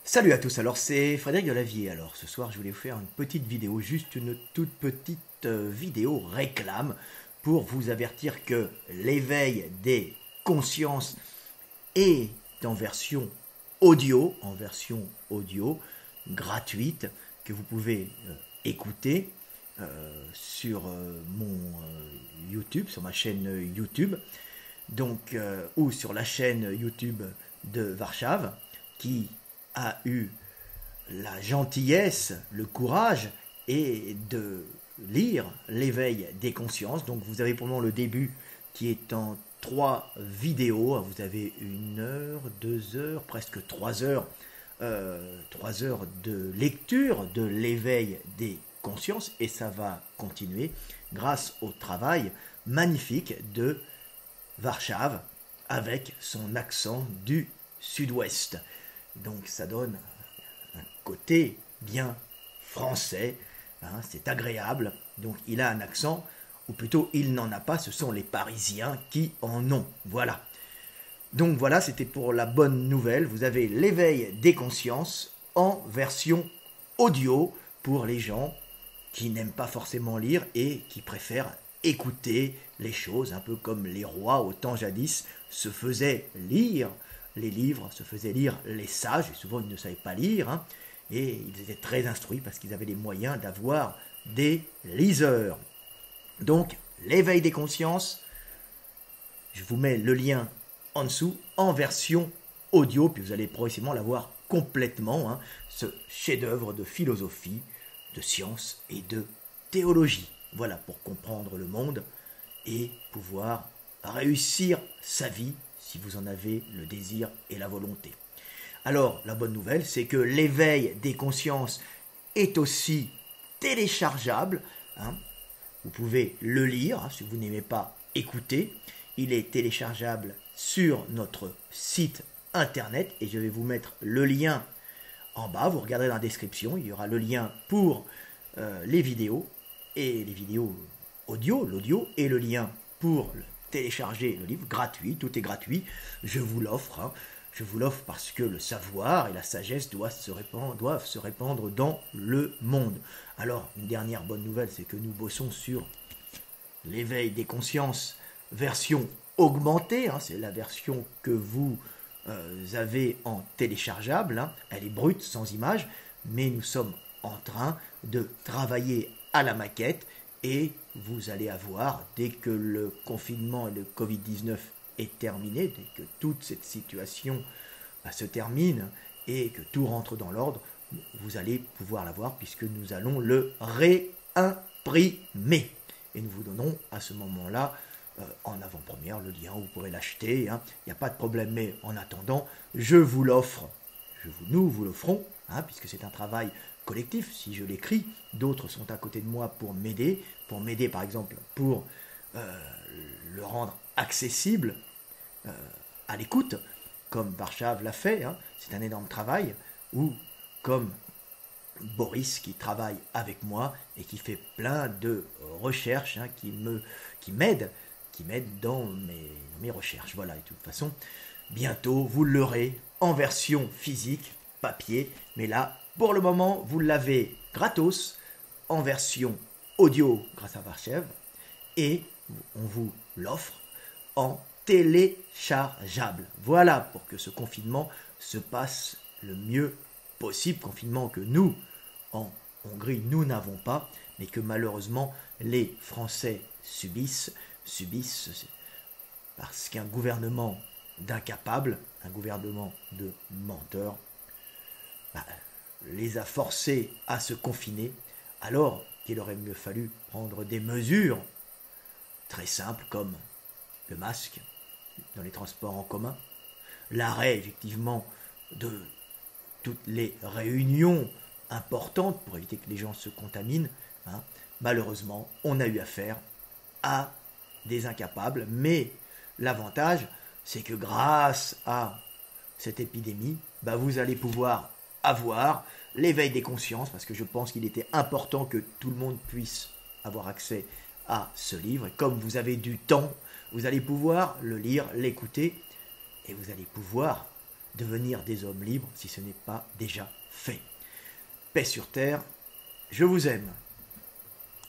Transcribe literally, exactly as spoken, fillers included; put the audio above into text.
Salut à tous, alors c'est Frédéric Delavier. Alors ce soir je voulais vous faire une petite vidéo, juste une toute petite euh, vidéo réclame pour vous avertir que l'éveil des consciences est en version audio, en version audio gratuite que vous pouvez euh, écouter euh, sur euh, mon euh, YouTube, sur ma chaîne YouTube, donc euh, ou sur la chaîne YouTube de Warszave qui a eu la gentillesse, le courage et de lire l'éveil des consciences. Donc vous avez pour le moment le début qui est en trois vidéos. Vous avez une heure, deux heures, presque trois heures, euh, trois heures de lecture de l'éveil des consciences et ça va continuer grâce au travail magnifique de Warszave avec son accent du sud-ouest. Donc ça donne un côté bien français, hein, c'est agréable. Donc il a un accent, ou plutôt il n'en a pas, ce sont les Parisiens qui en ont. Voilà. Donc voilà, c'était pour la bonne nouvelle. Vous avez l'éveil des consciences en version audio pour les gens qui n'aiment pas forcément lire et qui préfèrent écouter les choses, un peu comme les rois au temps jadis se faisaient lire les livres, se faisaient lire les sages, et souvent ils ne savaient pas lire, hein, et ils étaient très instruits parce qu'ils avaient les moyens d'avoir des liseurs. Donc, l'éveil des consciences, je vous mets le lien en dessous, en version audio, puis vous allez progressivement l'avoir complètement, hein, ce chef-d'œuvre de philosophie, de science et de théologie. Voilà, pour comprendre le monde et pouvoir réussir sa vie, si vous en avez le désir et la volonté. Alors, la bonne nouvelle, c'est que l'éveil des consciences est aussi téléchargeable. Hein. Vous pouvez le lire, hein, si vous n'aimez pas écouter. Il est téléchargeable sur notre site internet et je vais vous mettre le lien en bas. Vous regarderez dans la description, il y aura le lien pour euh, les vidéos et les vidéos audio, l'audio et le lien pour le télécharger le livre, gratuit, tout est gratuit, je vous l'offre, hein. Je vous l'offre parce que le savoir et la sagesse doivent se, répandre, doivent se répandre dans le monde. Alors, une dernière bonne nouvelle, c'est que nous bossons sur l'éveil des consciences version augmentée, hein, c'est la version que vous euh, avez en téléchargeable, hein. Elle est brute, sans image, mais nous sommes en train de travailler à la maquette et vous allez avoir, dès que le confinement et le Covid dix-neuf est terminé, dès que toute cette situation bah, se termine et que tout rentre dans l'ordre, vous allez pouvoir l'avoir puisque nous allons le réimprimer. Et nous vous donnons à ce moment-là, euh, en avant-première, le lien où vous pourrez l'acheter. Hein. Il n'y a pas de problème, mais en attendant, je vous l'offre. Je vous, nous vous l'offrons, hein, puisque c'est un travail collectif. Si je l'écris, d'autres sont à côté de moi pour m'aider, pour m'aider par exemple pour euh, le rendre accessible euh, à l'écoute, comme Warszave l'a fait, hein, c'est un énorme travail, ou comme Boris qui travaille avec moi et qui fait plein de recherches, hein, qui me, qui m'aide, qui m'aide dans mes, dans mes recherches. Voilà, et de toute façon, bientôt vous l'aurez en version physique, papier, mais là, pour le moment, vous l'avez gratos en version audio grâce à Warszave et on vous l'offre en téléchargeable. Voilà pour que ce confinement se passe le mieux possible. Confinement que nous, en Hongrie, nous n'avons pas, mais que malheureusement les Français subissent, subissent parce qu'un gouvernement d'incapables, un gouvernement de menteurs, bah, les a forcés à se confiner, alors qu'il aurait mieux fallu prendre des mesures très simples comme le masque dans les transports en commun, l'arrêt effectivement de toutes les réunions importantes pour éviter que les gens se contaminent. Hein. Malheureusement, on a eu affaire à des incapables, mais l'avantage, c'est que grâce à cette épidémie, bah, vous allez pouvoir avoir l'éveil des consciences, parce que je pense qu'il était important que tout le monde puisse avoir accès à ce livre. Et comme vous avez du temps, vous allez pouvoir le lire, l'écouter, et vous allez pouvoir devenir des hommes libres si ce n'est pas déjà fait. Paix sur terre, je vous aime.